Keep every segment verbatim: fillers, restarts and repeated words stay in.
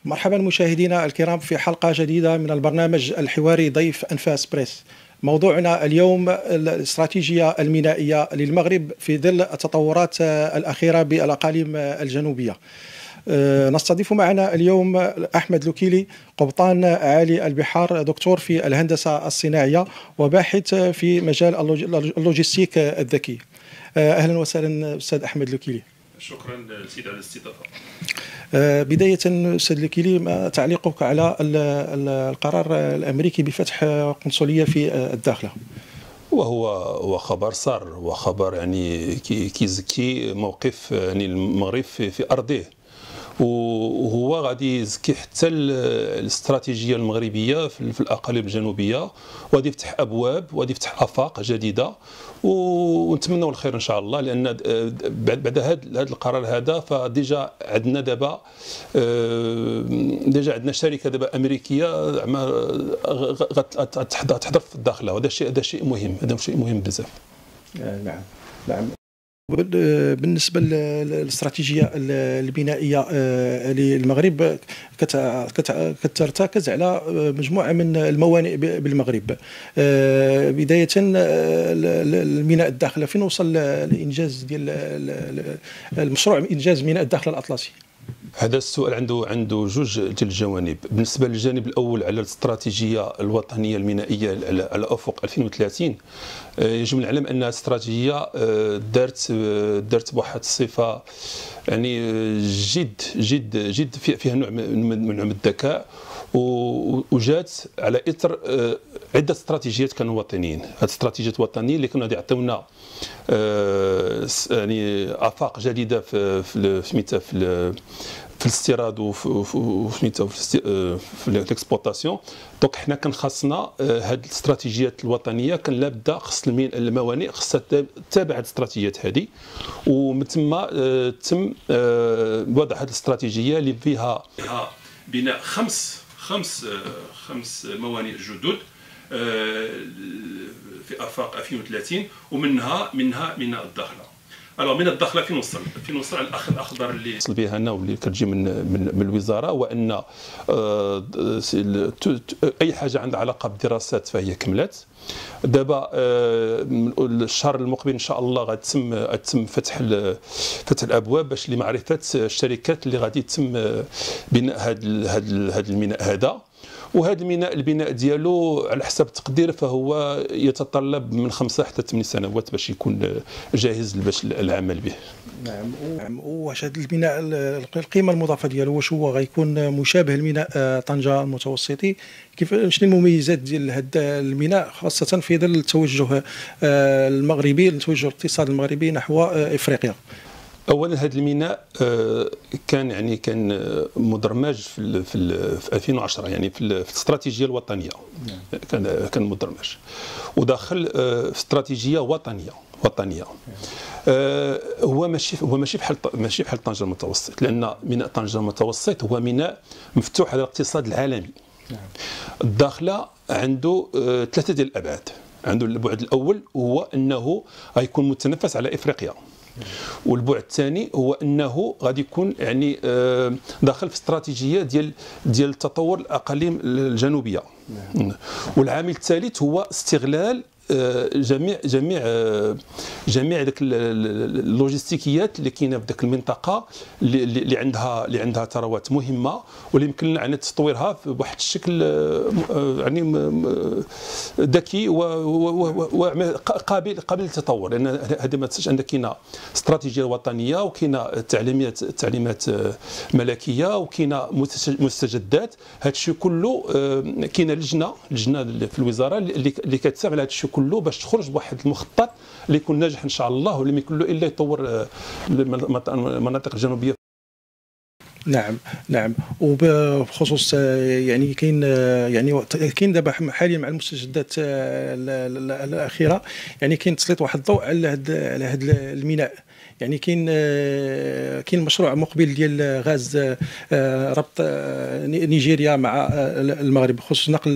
مرحبا مشاهدينا الكرام في حلقة جديدة من البرنامج الحواري ضيف أنفاس بريس. موضوعنا اليوم الاستراتيجية المينائية للمغرب في ظل التطورات الأخيرة بالأقاليم الجنوبية. نستضيف معنا اليوم أحمد لوكيلي، قبطان عالي البحار، دكتور في الهندسة الصناعية وباحث في مجال اللوجستيك الذكي. أهلا وسهلا أستاذ أحمد لوكيلي. شكرا سيدي على الاستضافة. بداية أستاذ لوكيلي، ما تعليقك على القرار الأمريكي بفتح قنصلية في الداخلة؟ وهو هو خبر صار وخبر يعني كيزكي موقف يعني المغرب في, في أرضه، وهو غادي يزكي حتى الاستراتيجيه المغربيه في الاقاليم الجنوبيه، وغادي يفتح ابواب وغادي يفتح افاق جديده، ونتمنوا الخير ان شاء الله. لان بعد هذا هذا القرار هذا فديجا عندنا دابا ديجا عندنا شركه دابا امريكيه غتحضر في الداخله، وهذا شيء هذا شيء مهم، هذا شيء مهم بزاف. نعم نعم. بالنسبه للاستراتيجيه البنائيه للمغرب كترتكز على مجموعه من الموانئ بالمغرب. بدايه الميناء الداخله، فين وصل الانجاز ديال المشروع انجاز ميناء الداخله الاطلسي؟ هذا السؤال عنده عنده جوج ديال الجوانب. بالنسبه للجانب الاول على الاستراتيجيه الوطنيه المينائيه على افق ألفين وثلاثين، يجب العلم انها استراتيجيه دارت دارت بواحد الصفه يعني جد جد جد فيها نوع من نوع من الذكاء، وجات على اثر عده استراتيجيات كانوا وطنيين. هذه الاستراتيجيات الوطنيه اللي كانوا يعطيونا يعني افاق جديده في في في في الاستيراد وفي في في الاكسبورتاسيون. دونك حنا كان خاصنا هذه الاستراتيجيات الوطنيه كان لابد خص الموانئ خصها تتابع هذه الاستراتيجيات هذه، ومن ثم تم وضع هذه الاستراتيجيه اللي فيها بناء خمس خمس خمس موانئ جدد في افاق ألفين وثلاثين، ومنها منها ميناء الداخله. الو ميناء الداخله فين وصل؟ فين وصل على الاخ الاخضر اللي وصل بها انا واللي كتجي من من, من الوزاره، وان اي حاجه عندها علاقه بالدراسات فهي كملت. دابا الشهر المقبل ان شاء الله غتم غتم فتح فتح الابواب باش لمعرفه الشركات اللي غادي يتم بناء هذا هذا الميناء هذا. وهذا الميناء البناء ديالو على حسب التقدير فهو يتطلب من خمسة حتى ثمان سنوات باش يكون جاهز باش العمل به. نعم. واش هذا البناء القيمه المضافه ديالو واش هو غيكون مشابه لميناء طنجه المتوسطي؟ كيف شنو المميزات ديال هذا الميناء خاصه في ظل التوجه المغربي التوجه الاقتصادي المغربي نحو افريقيا؟ اولا هذا الميناء كان يعني كان مدرمج في في ألفين وعشرة، يعني في الاستراتيجيه الوطنيه كان كان مدرمج وداخل في استراتيجيه وطنيه وطنيه. هو ماشي هو ماشي بحال ماشي بحال طنجه المتوسط، لان ميناء طنجه المتوسط هو ميناء مفتوح على الاقتصاد العالمي. الداخله عنده ثلاثه ديال الابعاد. عنده البعد الاول هو انه غيكون متنفس على افريقيا، والبعد الثاني هو انه غادي يكون يعني داخل في استراتيجيه ديال ديال تطور الاقاليم الجنوبيه. والعامل الثالث هو استغلال جميع جميع جميع داك اللوجستيكيات اللي كاينه في ذاك المنطقه اللي عندها اللي عندها ثروات مهمه، واللي يمكن لنا تطويرها بواحد الشكل يعني ذكي وقابل قابل للتطور. لان هذا ما تنساش ان كاينه استراتيجيه وطنيه، وكاينه تعليمات تعليمات ملكيه، وكاينه مستجدات. هذا الشيء كله كاينه لجنه لجنه في الوزاره اللي اللي كتساعد على هذا الشيء كله باش تخرج بواحد المخطط اللي يكون ناجح ان شاء الله، واللي ما يكون له الا يطور المناطق الجنوبيه. نعم نعم. وبخصوص يعني كاين يعني كاين دابا حاليا مع المستجدات الاخيره، يعني كاين تسليط واحد الضوء على هذا على هذا الميناء. يعني كاين كاين مشروع مقبل ديال غاز ربط نيجيريا مع المغرب بخصوص نقل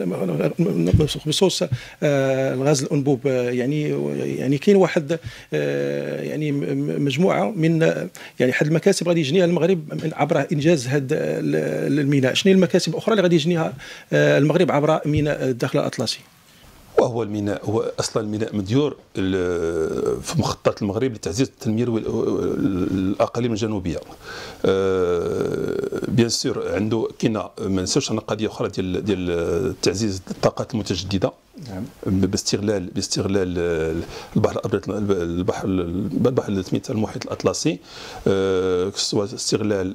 بخصوص الغاز الانبوب. يعني يعني كاين واحد يعني مجموعه من يعني حد المكاسب غادي يجنيها المغرب عبر انجاز هذا الميناء. شنو هي المكاسب الاخرى اللي غادي يجنيها المغرب عبر ميناء الداخل الاطلسي؟ وهو الميناء هو اصلا الميناء مديور في مخطط المغرب لتعزيز التنميه الاقاليم الجنوبيه. بيان سور عنده كاينه ما ننساوش عندنا قضيه اخرى ديال ديال تعزيز الطاقات المتجدده. نعم. باستغلال باستغلال البحر الابيض، البحر البحر سميتها المحيط الاطلسي، سواء استغلال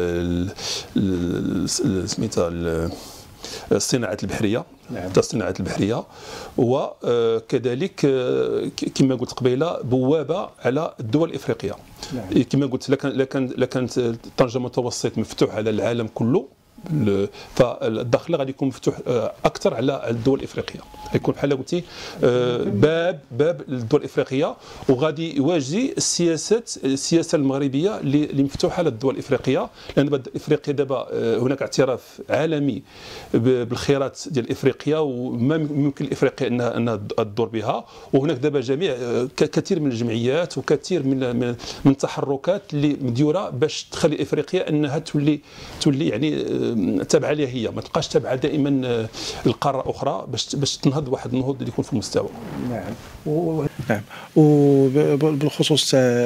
سميتها الصناعات البحريه. نعم. الصناعات البحريه، وكذلك كما قلت قبيله بوابه على الدول الافريقيه. نعم. كما قلت لكان لكانت طنجه متوسط مفتوح على العالم كله، فالدخل غادي يكون مفتوح اكثر على الدول الافريقيه، يكون بحال قلتي باب باب للدول الافريقيه، وغادي يواجه السياسات السياسه المغربيه اللي مفتوحه على الدول الافريقيه، لان افريقيا دابا هناك اعتراف عالمي بالخيرات ديال افريقيا، وما يمكن لافريقيا انها انها تدور بها. وهناك دابا جميع كثير من الجمعيات وكثير من من التحركات اللي مديوره باش تخلي افريقيا انها تولي تولي يعني تابعه ليها هي، ما تبقاش تابعه دائما القاره اخرى، باش باش تنهض واحد النهوض اللي يكون في المستوى. نعم. و... نعم. وبالخصوص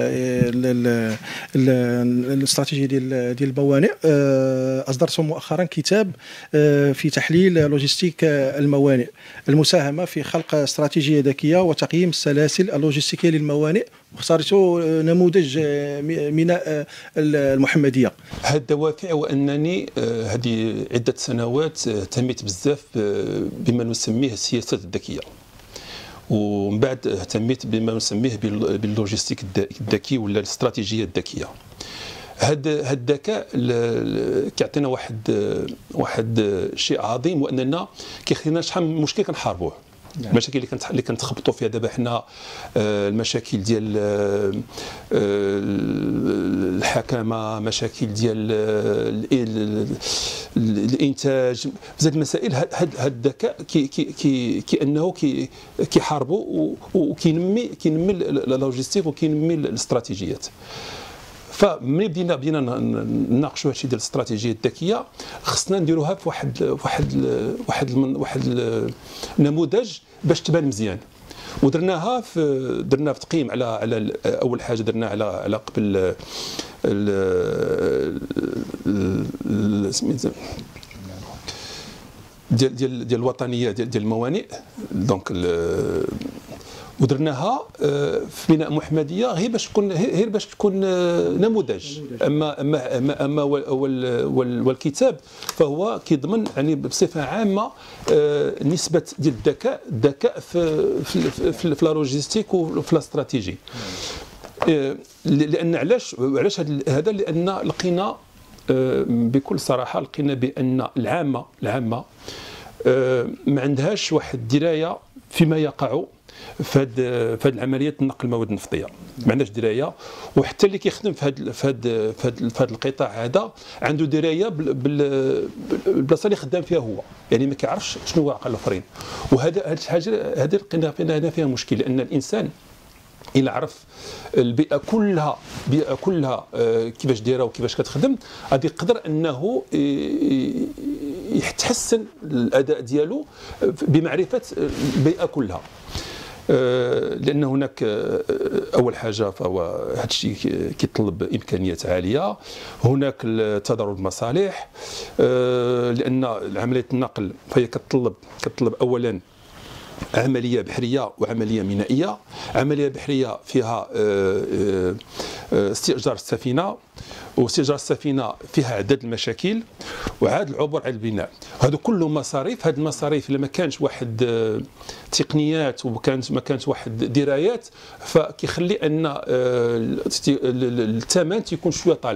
الاستراتيجيه ديال ديال الموانئ، اصدرتم مؤخرا كتاب في تحليل لوجستيك الموانئ، المساهمه في خلق استراتيجيه ذكيه وتقييم السلاسل اللوجستيكيه للموانئ، واختارته نموذج ميناء المحمديه. هذه الدوافع وانني هذه عده سنوات اهتميت بزاف بما نسميه السياسات الذكيه، ومن بعد اهتميت بما نسميه باللوجستيك الذكي ولا الاستراتيجيه الذكيه. هذا هذا الذكاء كيعطينا واحد واحد شيء عظيم، واننا كيخلينا شحال من مشكل كنحاربوه. نعم. المشاكل اللي كنت اللي كنتخبطوا فيها دابا حنا، المشاكل ديال الحكامه، مشاكل ديال الانتاج، بزاف المسائل. هذا الذكاء كي كي كانه كي كيحاربوا وكينمي كينمي اللوجستيك وكينمي الاستراتيجيات. فملي بدينا بدينا نناقشوا هادشي ديال الاستراتيجيه الذكيه، خصنا نديروها في واحد واحد واحد واحد النموذج باش تبان مزيان. ودرناها في درنا في تقييم على على اول حاجه درنا على على قبل سميتها ديال ديال ديال الوطنيه ديال ديال الموانئ. دونك ودرناها في ميناء محمديه غير باش تكون غير باش تكون نموذج. اما اما اما, أما والكتاب فهو كيضمن يعني بصفه عامه نسبه ديال الذكاء الذكاء في في في لا لوجيستيك وفي الاستراتيجي. لان علاش علاش هذا؟ لان لقينا بكل صراحه لقينا بان العامه العامه ما عندهاش واحد الدرايه فيما يقع في هاد في هاد العمليات نقل المواد النفطيه، ما عندناش درايه. وحتى اللي كيخدم في هاد في هاد في هاد القطاع هذا عنده درايه بالبلاصه اللي خدام فيها هو، يعني ما كيعرفش شنو واقع الاخرين. وهذا هاد الحاجه هذه لقينا هنا فيها مشكل، لان الانسان إلا عرف البيئه كلها البيئه كلها كيفاش دايره وكيفاش كتخدم، غادي يقدر انه يتحسن الاداء ديالو بمعرفه البيئه كلها. لان هناك اول حاجه فهو هذا الشيء كيطلب امكانيات عاليه، هناك تضارب المصالح، لان عمليه النقل فهي كتطلب كتطلب اولا عمليه بحريه وعمليه مينائيه. عمليه بحريه فيها استئجار السفينه، واستئجار السفينه فيها عدد المشاكل، وعاد العبور على البناء. هذو كله مصاريف. هذه المصاريف الا ما كانش واحد تقنيات وكانت ما كانش واحد درايات، فكيخلي ان الثمن تيكون شويه طالع.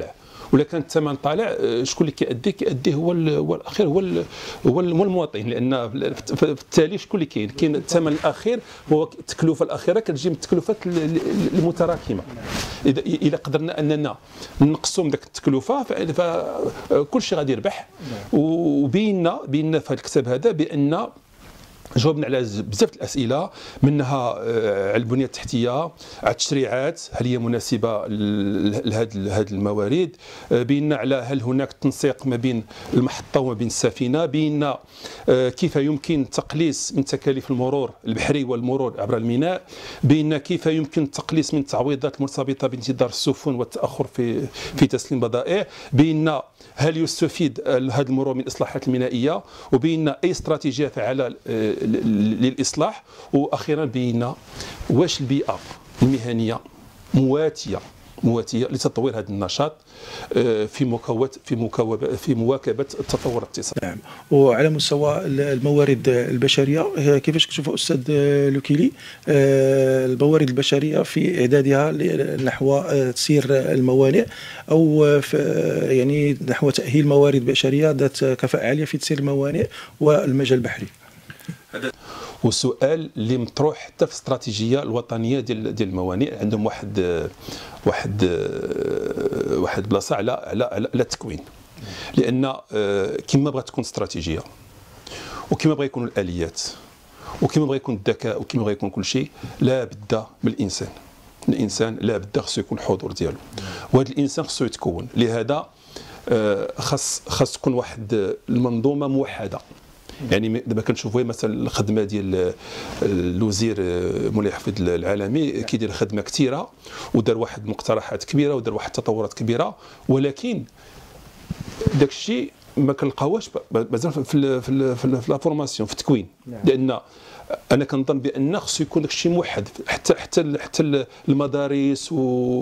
ولا كان الثمن طالع شكون اللي كيأديه كيأديه هو هو الاخير هو هو المواطن، لان في التالي شكون اللي كاين كاين الثمن الاخير هو التكلفه الاخيره كتجي من التكلفات المتراكمه. اذا اذا قدرنا اننا نقصوا من ذاك التكلفه فكل شيء غادي يربح. وبينا بينا في هذا الكتاب هذا بان جاوبنا على بزاف الاسئله، منها على البنيه التحتيه، على التشريعات هل هي مناسبه لهذه هذه الموارد، بينا على هل هناك تنسيق ما بين المحطه وما بين السفينه، بينا كيف يمكن تقليص من تكاليف المرور البحري والمرور عبر الميناء، بينا كيف يمكن التقليص من التعويضات المرتبطه بانتظار السفن والتاخر في في تسليم البضائع، بينا هل يستفيد هذا المرور من الاصلاحات المينائيه، وبينا اي استراتيجيه فعاله للاصلاح، واخيرا بينا واش البيئه المهنيه مواتيه مواتيه لتطوير هذا النشاط في مكوبه في مكوبه في مواكبه التطور الاقتصادي. نعم. وعلى مستوى الموارد البشريه كيفاش كتشوف استاذ لوكيلي الموارد البشريه في اعدادها نحو تسيير الموانئ او يعني نحو تاهيل موارد بشريه ذات كفاءه عاليه في تسيير الموانئ والمجال البحري؟ هذا والسؤال اللي مطروح حتى في الاستراتيجيه الوطنيه ديال ديال الموانئ، عندهم واحد واحد واحد بلاصه على على على التكوين، لان كما بغات تكون استراتيجيه وكما بغا يكونوا الاليات وكما بغا يكون الذكاء وكما بغا يكون كل شيء، لا بد من الانسان. الانسان لا بد خصو يكون الحضور ديالو، وهذا الانسان خصو يتكون. لهذا خاص خاص تكون واحد المنظومه موحده. يعني دابا كنشوفوا مثلا الخدمه ديال الوزير مولاي حفيظ العالمي كيدير خدمه كثيره ودار واحد المقترحات كبيره ودار واحد التطورات كبيره، ولكن داك الشيء ما كنلقاوهاش مازال في في في لا فورماسيون في التكوين. لان انا كنظن بان خصو يكون داك الشيء موحد، حتى حتى حتى المدارس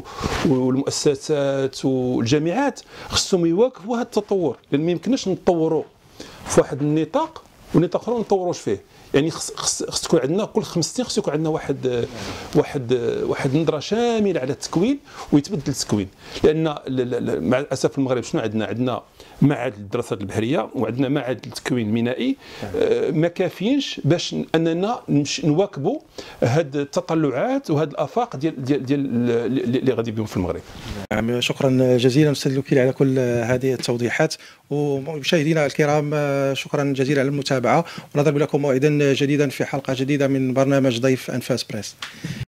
والمؤسسات والجامعات خصهم يواكبوا هذا التطور، لان ما يمكنناش نطوروا في واحد النطاق ونطاق اخر ما نطوروش فيه. يعني خص خص تكون عندنا كل خمس سنين خص يكون عندنا واحد واحد واحد نظره شامله على التكوين ويتبدل التكوين. لان مع الاسف في المغرب شنو عندنا؟ عندنا معهد الدراسات البحريه وعندنا معهد التكوين المينائي ما كافيينش باش اننا نواكبوا هاد التطلعات وهاد الافاق ديال ديال ديال اللي غادي بهم في المغرب. نعم، شكرا جزيلا استاذ لوكيلي على كل هذه التوضيحات. ومشاهدينا الكرام شكرا جزيلا على المتابعه، ونضرب لكم موعدا جديدا في حلقه جديده من برنامج ضيف انفاس بريس.